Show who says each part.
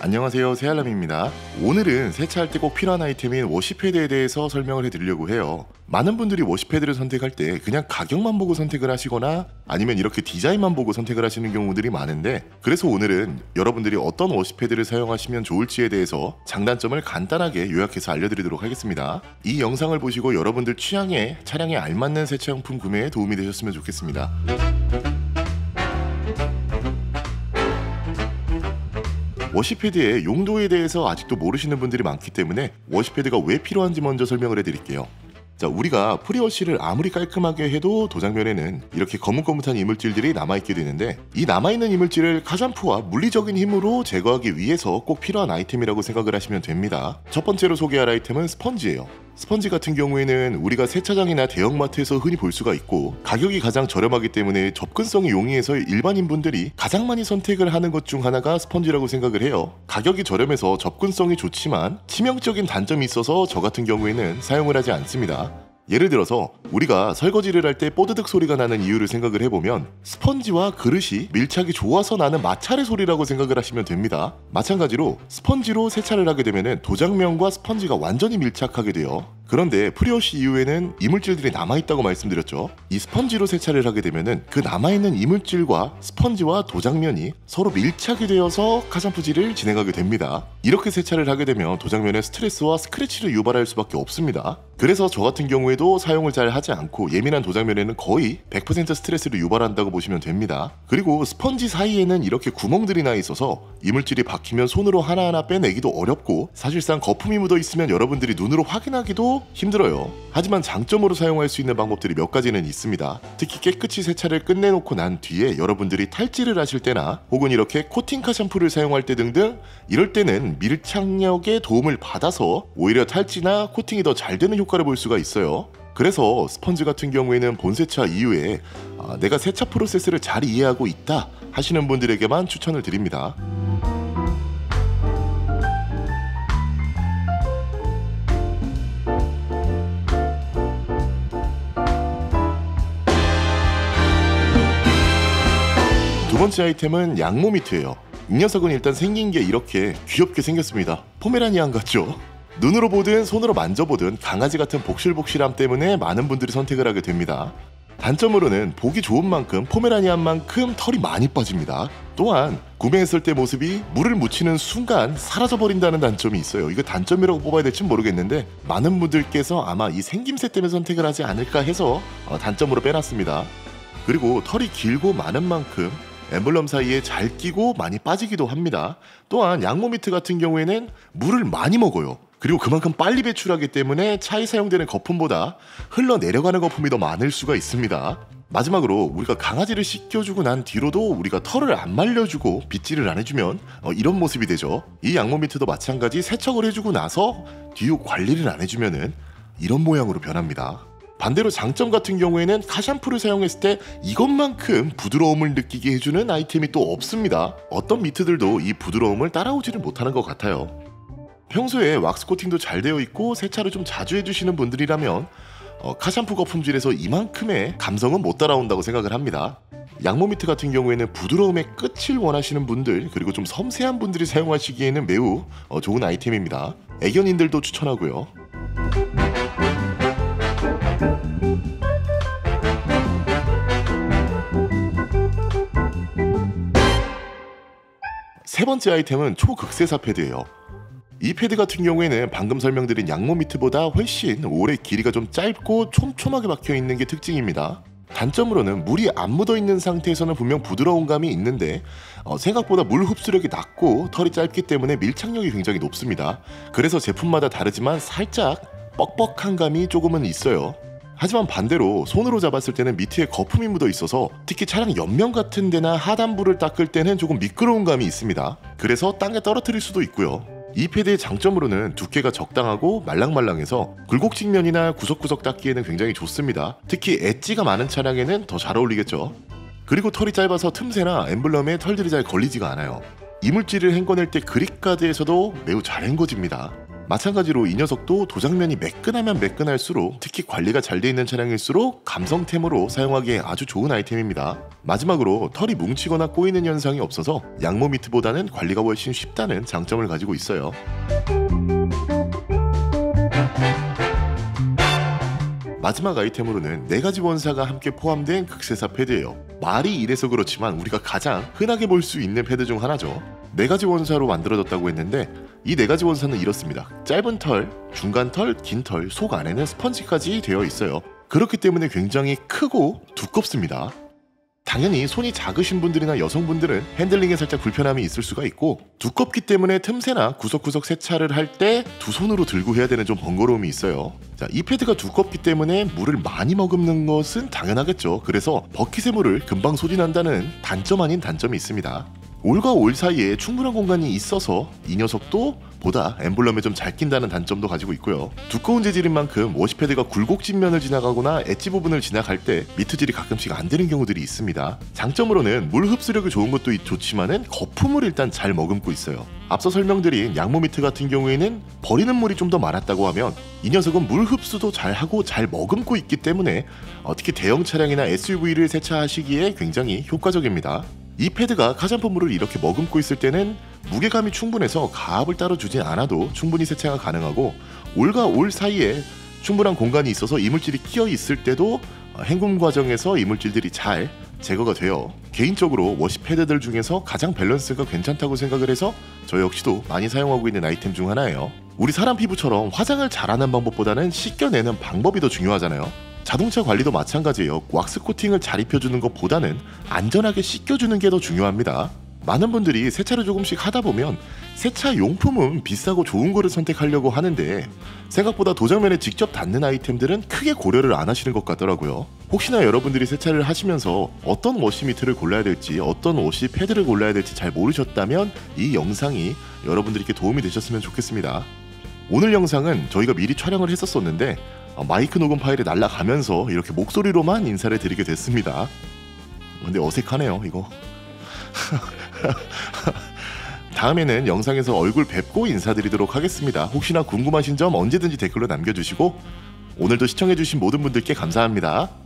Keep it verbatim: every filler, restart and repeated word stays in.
Speaker 1: 안녕하세요, 새알람입니다. 오늘은 세차할 때 꼭 필요한 아이템인 워시패드에 대해서 설명을 해드리려고 해요. 많은 분들이 워시패드를 선택할 때 그냥 가격만 보고 선택을 하시거나 아니면 이렇게 디자인만 보고 선택을 하시는 경우들이 많은데, 그래서 오늘은 여러분들이 어떤 워시패드를 사용하시면 좋을지에 대해서 장단점을 간단하게 요약해서 알려드리도록 하겠습니다. 이 영상을 보시고 여러분들 취향에 차량에 알맞는 세차용품 구매에 도움이 되셨으면 좋겠습니다. 워시패드의 용도에 대해서 아직도 모르시는 분들이 많기 때문에 워시패드가 왜 필요한지 먼저 설명을 해드릴게요. 자, 우리가 프리워시를 아무리 깔끔하게 해도 도장면에는 이렇게 거뭇거뭇한 이물질들이 남아있게 되는데, 이 남아있는 이물질을 가샴푸와 물리적인 힘으로 제거하기 위해서 꼭 필요한 아이템이라고 생각을 하시면 됩니다. 첫 번째로 소개할 아이템은 스펀지예요. 스펀지 같은 경우에는 우리가 세차장이나 대형마트에서 흔히 볼 수가 있고, 가격이 가장 저렴하기 때문에 접근성이 용이해서 일반인분들이 가장 많이 선택을 하는 것 중 하나가 스펀지라고 생각을 해요. 가격이 저렴해서 접근성이 좋지만 치명적인 단점이 있어서 저 같은 경우에는 사용을 하지 않습니다. 예를 들어서 우리가 설거지를 할 때 뽀드득 소리가 나는 이유를 생각을 해보면 스펀지와 그릇이 밀착이 좋아서 나는 마찰의 소리라고 생각을 하시면 됩니다. 마찬가지로 스펀지로 세차를 하게 되면 도장면과 스펀지가 완전히 밀착하게 돼요. 그런데 프리워시 이후에는 이물질들이 남아있다고 말씀드렸죠. 이 스펀지로 세차를 하게 되면 그 남아있는 이물질과 스펀지와 도장면이 서로 밀착이 되어서 가샴푸질을 진행하게 됩니다. 이렇게 세차를 하게 되면 도장면에 스트레스와 스크래치를 유발할 수밖에 없습니다. 그래서 저 같은 경우에도 사용을 잘 하지 않고 예민한 도장면에는 거의 백 퍼센트 스트레스를 유발한다고 보시면 됩니다. 그리고 스펀지 사이에는 이렇게 구멍들이 나 있어서 이물질이 박히면 손으로 하나하나 빼내기도 어렵고, 사실상 거품이 묻어 있으면 여러분들이 눈으로 확인하기도 힘들어요. 하지만 장점으로 사용할 수 있는 방법들이 몇 가지는 있습니다. 특히 깨끗이 세차를 끝내놓고 난 뒤에 여러분들이 탈지를 하실 때나 혹은 이렇게 코팅카 샴푸를 사용할 때 등등, 이럴 때는 밀착력의 도움을 받아서 오히려 탈지나 코팅이 더 잘 되는 효과를 볼 수가 있어요. 그래서 스펀지 같은 경우에는 본세차 이후에 아, 내가 세차 프로세스를 잘 이해하고 있다 하시는 분들에게만 추천을 드립니다. 두 번째 아이템은 양모 미트예요. 이 녀석은 일단 생긴 게 이렇게 귀엽게 생겼습니다. 포메라니안 같죠? 눈으로 보든 손으로 만져보든 강아지 같은 복실복실함 때문에 많은 분들이 선택을 하게 됩니다. 단점으로는 보기 좋은 만큼 포메라니안만큼 털이 많이 빠집니다. 또한 구매했을 때 모습이 물을 묻히는 순간 사라져버린다는 단점이 있어요. 이거 단점이라고 뽑아야 될지 모르겠는데 많은 분들께서 아마 이 생김새 때문에 선택을 하지 않을까 해서 단점으로 빼놨습니다. 그리고 털이 길고 많은 만큼 엠블럼 사이에 잘 끼고 많이 빠지기도 합니다. 또한 양모 미트 같은 경우에는 물을 많이 먹어요. 그리고 그만큼 빨리 배출하기 때문에 차에 사용되는 거품보다 흘러내려가는 거품이 더 많을 수가 있습니다. 마지막으로 우리가 강아지를 씻겨주고 난 뒤로도 우리가 털을 안 말려주고 빗질을 안 해주면 어, 이런 모습이 되죠. 이 양모 미트도 마찬가지 세척을 해주고 나서 뒤후 관리를 안 해주면은 이런 모양으로 변합니다. 반대로 장점 같은 경우에는 카샴푸를 사용했을 때 이것만큼 부드러움을 느끼게 해주는 아이템이 또 없습니다. 어떤 미트들도 이 부드러움을 따라오지를 못하는 것 같아요. 평소에 왁스 코팅도 잘 되어 있고 세차를 좀 자주 해주시는 분들이라면 어, 카샴푸 거품질에서 이만큼의 감성은 못 따라온다고 생각을 합니다. 양모 미트 같은 경우에는 부드러움의 끝을 원하시는 분들, 그리고 좀 섬세한 분들이 사용하시기에는 매우 어, 좋은 아이템입니다. 애견인들도 추천하고요. 세 번째 아이템은 초극세사 패드예요. 이 패드 같은 경우에는 방금 설명드린 양모 미트보다 훨씬 오래 길이가 좀 짧고 촘촘하게 박혀있는 게 특징입니다. 단점으로는 물이 안 묻어있는 상태에서는 분명 부드러운 감이 있는데 어, 생각보다 물 흡수력이 낮고 털이 짧기 때문에 밀착력이 굉장히 높습니다. 그래서 제품마다 다르지만 살짝 뻑뻑한 감이 조금은 있어요. 하지만 반대로 손으로 잡았을 때는 미트에 거품이 묻어 있어서 특히 차량 옆면 같은 데나 하단부를 닦을 때는 조금 미끄러운 감이 있습니다. 그래서 땅에 떨어뜨릴 수도 있고요. 이 패드의 장점으로는 두께가 적당하고 말랑말랑해서 굴곡직면이나 구석구석 닦기에는 굉장히 좋습니다. 특히 엣지가 많은 차량에는 더 잘 어울리겠죠. 그리고 털이 짧아서 틈새나 엠블럼에 털들이 잘 걸리지가 않아요. 이물질을 헹궈낼 때 그립 가드에서도 매우 잘 헹궈집니다. 마찬가지로 이 녀석도 도장면이 매끈하면 매끈할수록, 특히 관리가 잘 돼 있는 차량일수록 감성템으로 사용하기에 아주 좋은 아이템입니다. 마지막으로 털이 뭉치거나 꼬이는 현상이 없어서 양모 미트보다는 관리가 훨씬 쉽다는 장점을 가지고 있어요. 마지막 아이템으로는 네 가지 원사가 함께 포함된 극세사 패드예요. 말이 이래서 그렇지만 우리가 가장 흔하게 볼 수 있는 패드 중 하나죠. 네 가지 원사로 만들어졌다고 했는데 이 네 가지 원사는 이렇습니다. 짧은 털, 중간 털, 긴 털, 속 안에는 스펀지까지 되어 있어요. 그렇기 때문에 굉장히 크고 두껍습니다. 당연히 손이 작으신 분들이나 여성분들은 핸들링에 살짝 불편함이 있을 수가 있고, 두껍기 때문에 틈새나 구석구석 세차를 할 때 두 손으로 들고 해야 되는 좀 번거로움이 있어요. 자, 이 패드가 두껍기 때문에 물을 많이 머금는 것은 당연하겠죠. 그래서 버킷의 물을 금방 소진한다는 단점 아닌 단점이 있습니다. 올과 올 사이에 충분한 공간이 있어서 이 녀석도 보다 엠블럼에 좀 잘 낀다는 단점도 가지고 있고요. 두꺼운 재질인 만큼 워시패드가 굴곡진 면을 지나가거나 엣지 부분을 지나갈 때 미트질이 가끔씩 안 되는 경우들이 있습니다. 장점으로는 물 흡수력이 좋은 것도 좋지만은 거품을 일단 잘 머금고 있어요. 앞서 설명드린 양모 미트 같은 경우에는 버리는 물이 좀 더 많았다고 하면 이 녀석은 물 흡수도 잘하고 잘 머금고 있기 때문에 특히 대형 차량이나 에스유브이를 세차하시기에 굉장히 효과적입니다. 이 패드가 카샴푸물을 이렇게 머금고 있을 때는 무게감이 충분해서 가압을 따로 주진 않아도 충분히 세차가 가능하고, 올과 올 사이에 충분한 공간이 있어서 이물질이 끼어 있을 때도 헹굼 과정에서 이물질들이 잘 제거가 돼요. 개인적으로 워시 패드들 중에서 가장 밸런스가 괜찮다고 생각을 해서 저 역시도 많이 사용하고 있는 아이템 중 하나예요. 우리 사람 피부처럼 화장을 잘하는 방법보다는 씻겨내는 방법이 더 중요하잖아요. 자동차 관리도 마찬가지예요. 왁스 코팅을 잘 입혀주는 것보다는 안전하게 씻겨주는 게 더 중요합니다. 많은 분들이 세차를 조금씩 하다 보면 세차 용품은 비싸고 좋은 거를 선택하려고 하는데 생각보다 도장면에 직접 닿는 아이템들은 크게 고려를 안 하시는 것 같더라고요. 혹시나 여러분들이 세차를 하시면서 어떤 워시 미트를 골라야 될지, 어떤 워시 패드를 골라야 될지 잘 모르셨다면 이 영상이 여러분들께 도움이 되셨으면 좋겠습니다. 오늘 영상은 저희가 미리 촬영을 했었었는데 마이크 녹음 파일이 날아가면서 이렇게 목소리로만 인사를 드리게 됐습니다. 근데 어색하네요 이거. 다음에는 영상에서 얼굴 뵙고 인사드리도록 하겠습니다. 혹시나 궁금하신 점 언제든지 댓글로 남겨주시고, 오늘도 시청해주신 모든 분들께 감사합니다.